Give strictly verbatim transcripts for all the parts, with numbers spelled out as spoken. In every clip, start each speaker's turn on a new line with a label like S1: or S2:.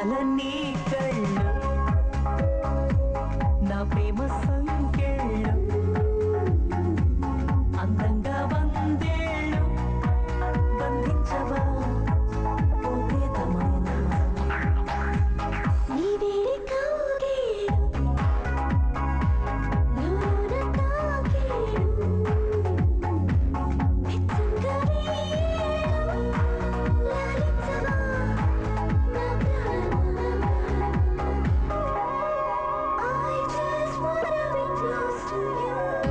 S1: నీలాలన్నీ కళ్ళు నా ప్రేమ సంకెళ్ళు అందంగా వందేళ్ళు బంధించవా ఓ ప్రియతమైన నీ వేడి కౌగిళ్ళు నూనె తాకిళ్ళు మెచ్చంగా వీళ్ళు లాలించవా నా ప్రాణమా I just wanna be close to you.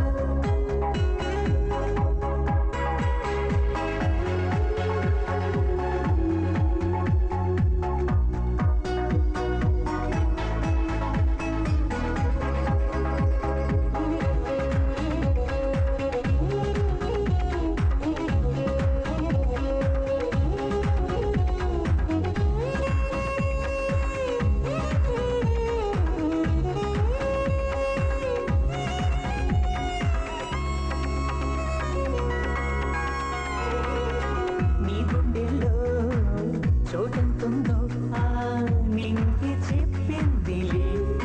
S1: నీ గుండెల్లో చోటెంతుందో ఆ నింగి చెప్పిందిలే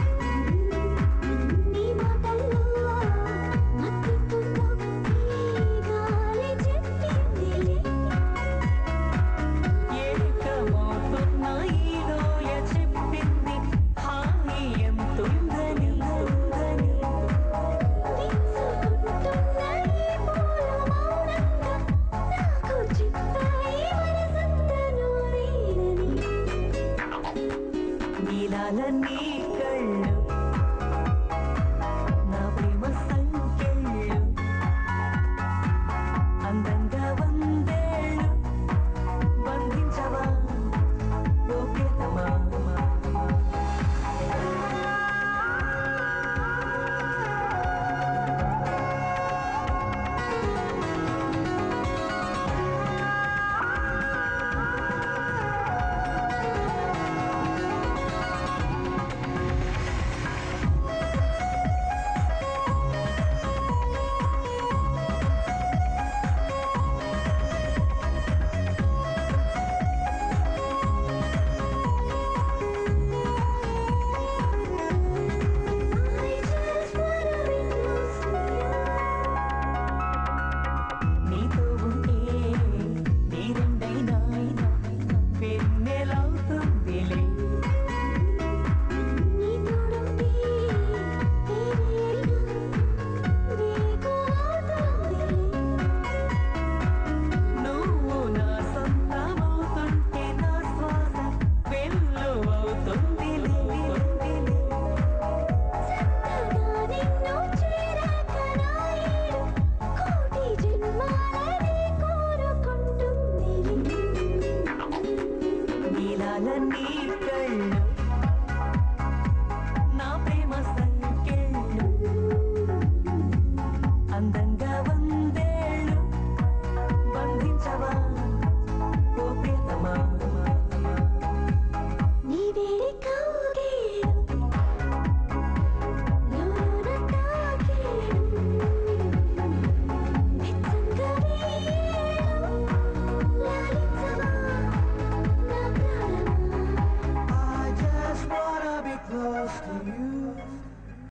S1: నీ మాటల్లో మత్తెంతుందో ఈ గాలి చెప్పిందిలే ఏకమవుతున్న ఈ లోయ చెప్పింది హాయి ఎంతుందని ఉందని విసుగుంటున్న ఈ పూలు మౌనంగా నాకు చెప్పాయి మనసంతా నూరేనని నీలాలన్నీ కళ్ళు నా ప్రేమ సంకెళ్ళు అందంగా వందేళ్ళు బంధించవా ఓ ప్రియతమా I just wanna be close to you. నీతో ఉంటే నీరెండైనా వెన్నెలవుతుందిలే నీ తోడుంటే తేనెలు నీకు అవుతుందిలే నువ్వు నా సొంతమవుతుంటే నా శ్వాస వెల్లువవుతుందిలే సత్తగా నిన్ను చేరాక నా ఏడు కోటి జన్మాలని కోరుకుంటుందిలే నీలాలన్నీ కళ్ళు నా ప్రేమ సంకెళ్ళు అందంగా వందేళ్ళు బంధించవా ఓ ప్రియతమా నీ వేడి కౌగిళ్ళు నూనె తాకిళ్ళు మెచ్చంగా వీళ్ళు లాలించవా నా ప్రాణమా I just wanna be close to you.